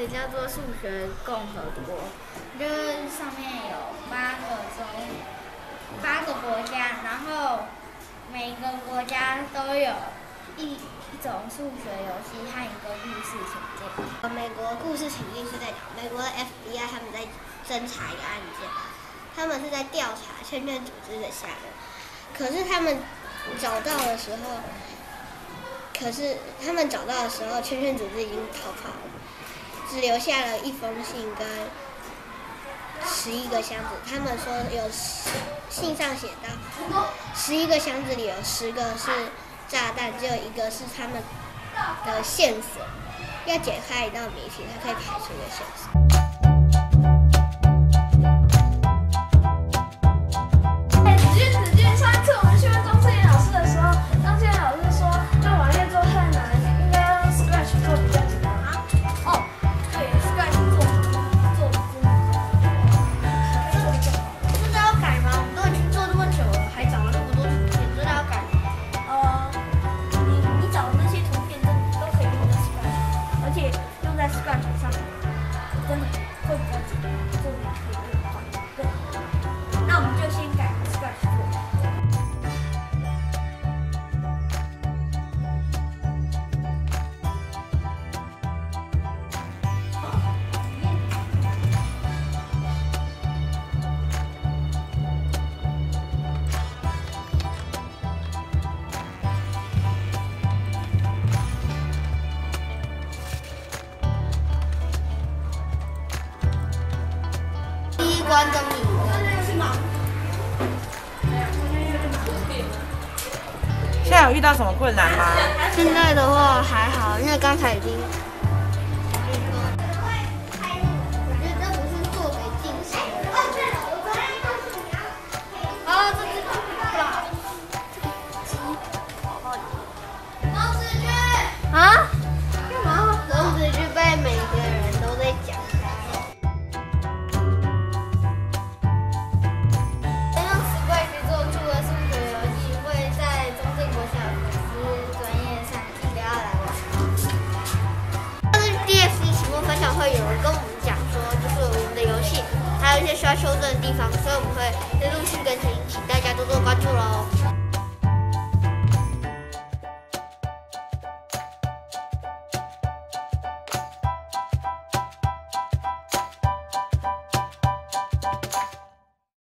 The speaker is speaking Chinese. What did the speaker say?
个叫做数学共和国，就是上面有8个国家，然后每个国家都有一种数学游戏和一个故事情境。 美国故事情境是在讲美国的 FBI 他们在侦查一个案件，他们是在调查圈圈组织的下人，可是他们找到的时候，圈圈组织已经逃跑了，只留下了一封信跟11个箱子。他们说有信上写到，11个箱子里有10个是炸弹，只有1个是他们的线索。要解开一道谜题，才可以排除一个线索。 子君，上一次我们去问钟志妍老师的时候，钟志妍老师说用网页做太难，应该要用 Scratch 做比较简单。哦，对 ，Scratch 做这都要改吗？我们都已经做这么久了，还找了那么多图片，真的要改吗？ 你找的那些图片都可以用在 Scratch， 而且用在 Scratch 上真的会比较简单，做的可以更快。对，那我们就先改 Scratch 做。 第一关跟你现在有遇到什么困难吗？ 现在的话还好，因为刚才已经。我觉得这不是做给竞赛的。啊，这只王子君啊？干嘛？王子君被每个人都在讲他。 用 Scratch 做出的数学游戏会在中正国小粉丝专页上，记得要来玩。 但是 DFC 期末分享会有人跟我们讲说，就是我们的游戏还有一些需要修正的地方，所以我们会陆续更新，请大家多多关注喽。